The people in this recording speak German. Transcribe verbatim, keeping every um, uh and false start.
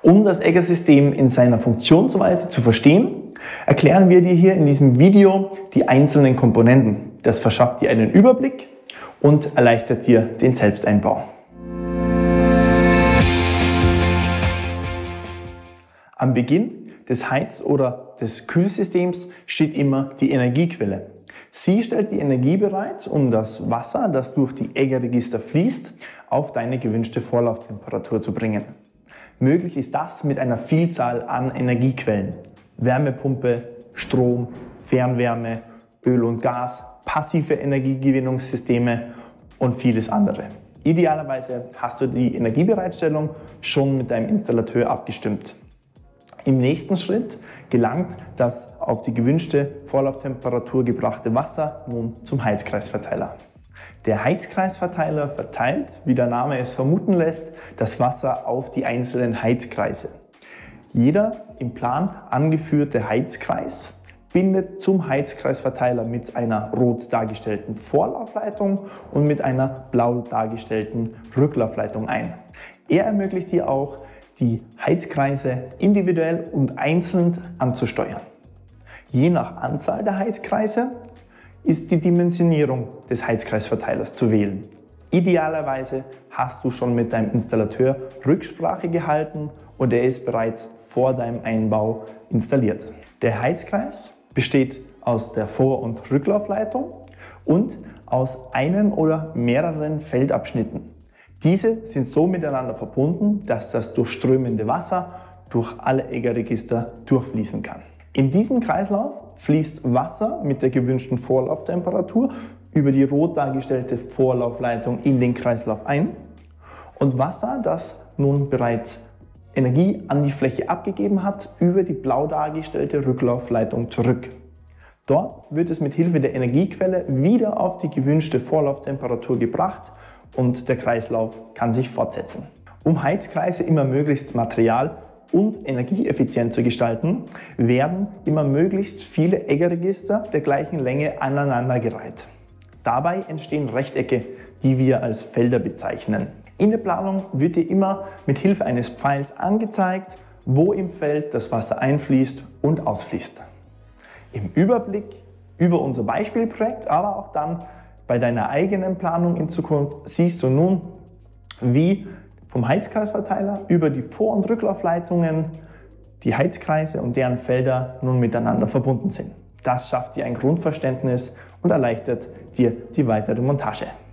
Um das Eggersystem in seiner Funktionsweise zu verstehen, erklären wir dir hier in diesem Video die einzelnen Komponenten. Das verschafft dir einen Überblick und erleichtert dir den Selbsteinbau. Am Beginn des Heiz- oder des Kühlsystems steht immer die Energiequelle. Sie stellt die Energie bereit, um das Wasser, das durch die Eggerregister fließt, auf deine gewünschte Vorlauftemperatur zu bringen. Möglich ist das mit einer Vielzahl an Energiequellen. Wärmepumpe, Strom, Fernwärme, Öl und Gas, passive Energiegewinnungssysteme und vieles andere. Idealerweise hast du die Energiebereitstellung schon mit deinem Installateur abgestimmt. Im nächsten Schritt gelangt das auf die gewünschte Vorlauftemperatur gebrachte Wasser nun zum Heizkreisverteiler. Der Heizkreisverteiler verteilt, wie der Name es vermuten lässt, das Wasser auf die einzelnen Heizkreise. Jeder im Plan angeführte Heizkreis bindet zum Heizkreisverteiler mit einer rot dargestellten Vorlaufleitung und mit einer blau dargestellten Rücklaufleitung ein. Er ermöglicht dir auch, die Heizkreise individuell und einzeln anzusteuern. Je nach Anzahl der Heizkreise ist die Dimensionierung des Heizkreisverteilers zu wählen. Idealerweise hast du schon mit deinem Installateur Rücksprache gehalten und er ist bereits vor deinem Einbau installiert. Der Heizkreis besteht aus der Vor- und Rücklaufleitung und aus einem oder mehreren Feldabschnitten. Diese sind so miteinander verbunden, dass das durchströmende Wasser durch alle Eggerregister durchfließen kann. In diesem Kreislauf fließt Wasser mit der gewünschten Vorlauftemperatur über die rot dargestellte Vorlaufleitung in den Kreislauf ein und Wasser, das nun bereits Energie an die Fläche abgegeben hat, über die blau dargestellte Rücklaufleitung zurück. Dort wird es mit Hilfe der Energiequelle wieder auf die gewünschte Vorlauftemperatur gebracht und der Kreislauf kann sich fortsetzen. Um Heizkreise immer möglichst material- und energieeffizient zu gestalten, werden immer möglichst viele Eggerregister der gleichen Länge aneinandergereiht. Dabei entstehen Rechtecke, die wir als Felder bezeichnen. In der Planung wird dir immer mit Hilfe eines Pfeils angezeigt, wo im Feld das Wasser einfließt und ausfließt. Im Überblick über unser Beispielprojekt, aber auch dann bei deiner eigenen Planung in Zukunft siehst du nun, wie vom Heizkreisverteiler über die Vor- und Rücklaufleitungen die Heizkreise und deren Felder nun miteinander verbunden sind. Das schafft dir ein Grundverständnis und erleichtert dir die weitere Montage.